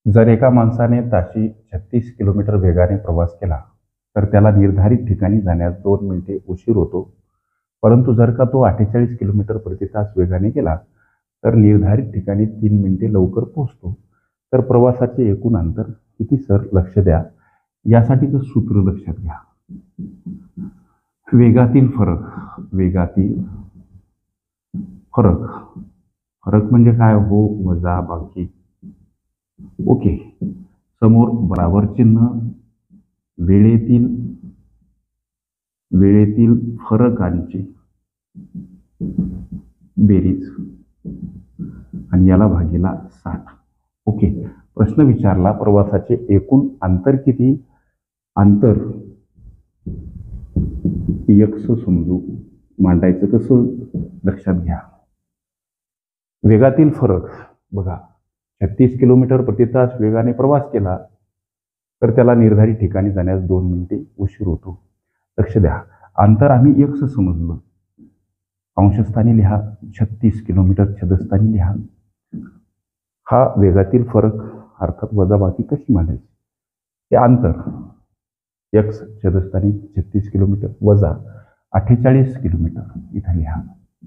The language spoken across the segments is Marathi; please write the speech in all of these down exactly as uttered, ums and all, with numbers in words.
जर एका माणसाने ताशी छत्तीस किलोमीटर वेगाने प्रवास केला तर त्याला निर्धारित ठिकाणी जाण्यास दोन मिनिटे उशीर होतो. परंतु जर का तो अठ्ठेचाळीस किलोमीटर प्रति तास वेगाने गेला तर निर्धारित ठिकाणी तीन मिनिटे लवकर पोहोचतो. तर प्रवासाचे एकूण अंतर किती सर? लक्ष द्या, यासाठीचं सूत्र लक्षात घ्या. वेगातील फरक, वेगातील फरक फरक म्हणजे काय हो? वजा बाकी. ओके, समोर बराबर चिन्ह, वेळेतील वेळेतील फरकांची बेरीज आणि याला भागीला साठ. ओके, प्रश्न विचारला प्रवासाचे एकूण अंतर किती? अंतर एक्स समजू, मांडायचं कसं? लक्षात घ्या. वेगातील फरक बघा, छत्तीस किलोमीटर प्रति तास वेगाने प्रवास केला तर त्याला निर्धारित ठिकाणी जाण्यास दोन मिनिटे उशीर होतो. लक्ष द्या, अंतर आम्ही एक्स समजलं, अंशस्थानी लिहा, छत्तीस किलोमीटर छदस्थानी लिहा. हा वेगातील फरक अर्थात वजाबाकी कशी मांडायची? हे अंतर एक्स छदस्थानी छत्तीस किलोमीटर वजा अठ्ठेचाळीस किलोमीटर इथं लिहा.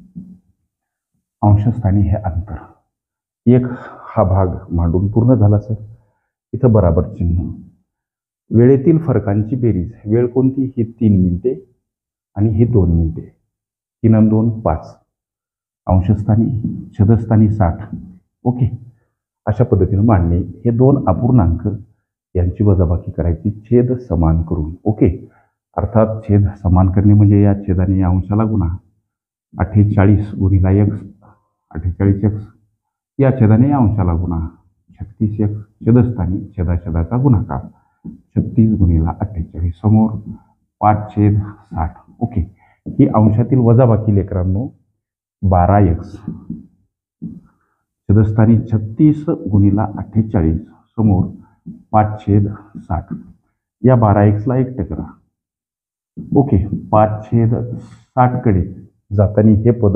अंशस्थानी हे अंतर एक, हा भाग मांडून पूर्ण झाला सर. इथं बराबर चिन्ह. वेळेतील फरकांची बेरीज, वेळ कोणती? ही तीन मिनिटे आणि ही दोन मिनिटे. तीन आणि दोन पाच. अंशस्थानी छदस्थानी साठ. ओके, अशा पद्धतीने मांडणे. हे दोन अपूर्णांक यांची वजाबाकी करायची छेद समान करून. ओके, अर्थात छेद समान करणे म्हणजे या छेदाने या अंशाला गुणा. अठ्ठेचाळीस गुणिला एक्स, अठ्ठेचाळीस एक्स, या छेदाने या अंशाला गुणा. छत्तीस एक्स छेदस्थानी छेदाछेदाचा गुणाकार. छत्तीस गुणिला अठ्ठेचाळीस, समोर पाच छेद साठ. ओके, ही अंशातील वजाबाकी लेकरांनो बारा एक्स छेदस्थानी छत्तीस गुणिला अठ्ठेचाळीस, समोर पाच छेद साठ. या बारा एक्सला एकटं करा. ओके, पाच छेद साठ कडे जाताना हे पद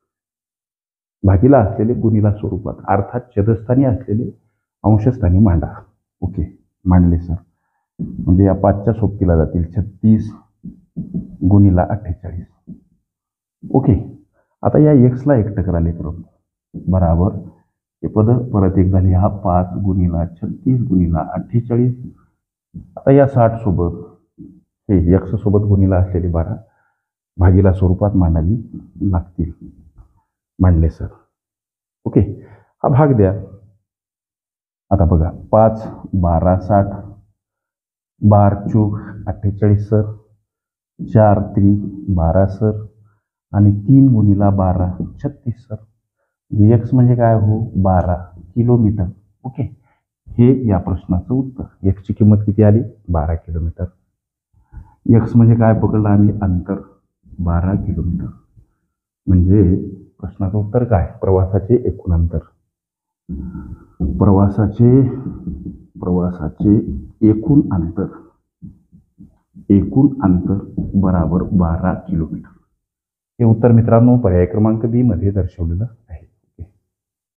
भागीला असलेले गुणिला स्वरूपात, अर्थात छेदस्थानी असलेले अंशस्थानी मांडा. ओके, मांडले सर. म्हणजे या पाचच्या सोबतीला जातील छत्तीस गुणिला अठ्ठेचाळीस. ओके, आता या एक्सला एकटं करा लेकरं. बराबर हे पद परत एकदा लिहा. पाच गुणिला छत्तीस गुणिला अठ्ठेचाळीस. आता या साठ सोबत हे एक्स सोबत गुणिला असलेली बारा भागीला स्वरूपात मांडावी लागतील. मांडले सर. ओके, हा भाग द्या. आता बघा, पाच बारा साठ, बार चूक अठ्ठेचाळीस सर, चार त्री बारा सर, आणि तीन गुणिला बारा छत्तीस सर. एक्स म्हणजे काय हो? बारा किलोमीटर. ओके, हे या प्रश्नाचं उत्तर. एक्सची किंमत किती आली? बारा किलोमीटर. एक्स म्हणजे काय पकडलं आम्ही? अंतर, बारा किलोमीटर. म्हणजे प्रश्नाचं उत्तर काय? प्रवासाचे एकूण अंतर. प्रवासाचे प्रवासाचे एकूण अंतर एकूण अंतर बराबर बारा किलोमीटर. हे उत्तर मित्रांनो पर्याय क्रमांक बी मध्ये दर्शवलेलं